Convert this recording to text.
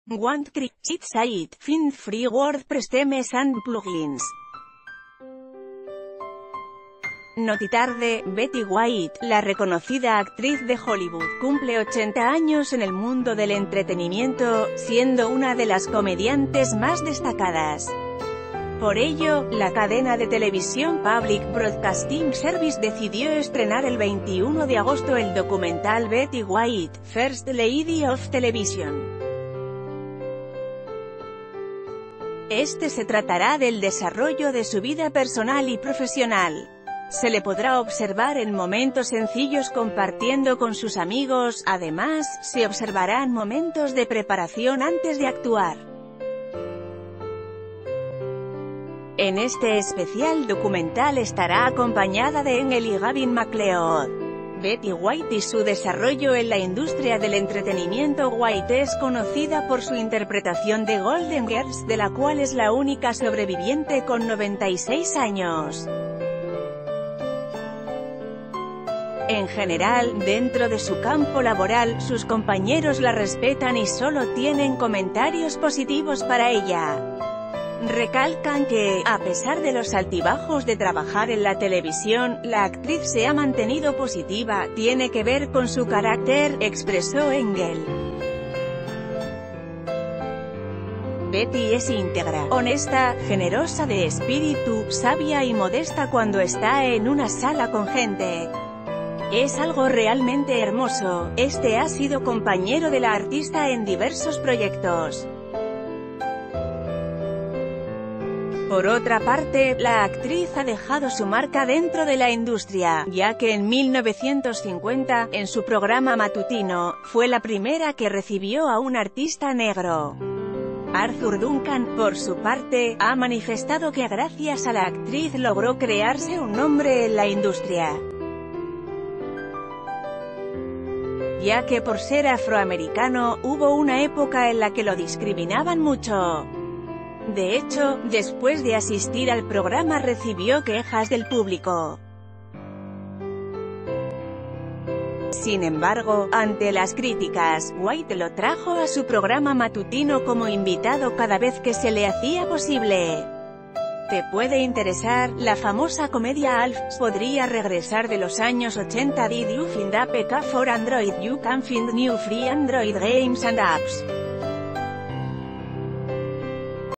Want Create Site, Find Free WordPress Themes and Plugins. Notitarde, Betty White, la reconocida actriz de Hollywood, cumple 80 años en el mundo del entretenimiento, siendo una de las comediantes más destacadas. Por ello, la cadena de televisión Public Broadcasting Service decidió estrenar el 21 de agosto el documental Betty White, First Lady of Television. Este se tratará del desarrollo de su vida personal y profesional. Se le podrá observar en momentos sencillos compartiendo con sus amigos, además, se observarán momentos de preparación antes de actuar. En este especial documental estará acompañada de Engel y Gavin MacLeod. Betty White y su desarrollo en la industria del entretenimiento. White es conocida por su interpretación de Golden Girls, de la cual es la única sobreviviente con 96 años. En general, dentro de su campo laboral, sus compañeros la respetan y solo tienen comentarios positivos para ella. Recalcan que, a pesar de los altibajos de trabajar en la televisión, la actriz se ha mantenido positiva, tiene que ver con su carácter, expresó Engel. Betty es íntegra, honesta, generosa de espíritu, sabia y modesta cuando está en una sala con gente. Es algo realmente hermoso. Este ha sido compañero de la artista en diversos proyectos. Por otra parte, la actriz ha dejado su marca dentro de la industria, ya que en 1950, en su programa matutino, fue la primera que recibió a un artista negro. Arthur Duncan, por su parte, ha manifestado que gracias a la actriz logró crearse un nombre en la industria, ya que por ser afroamericano, hubo una época en la que lo discriminaban mucho. De hecho, después de asistir al programa recibió quejas del público. Sin embargo, ante las críticas, White lo trajo a su programa matutino como invitado cada vez que se le hacía posible. Te puede interesar, la famosa comedia Alf podría regresar de los años 80. Did you find APK for Android? You can find new free Android games and apps.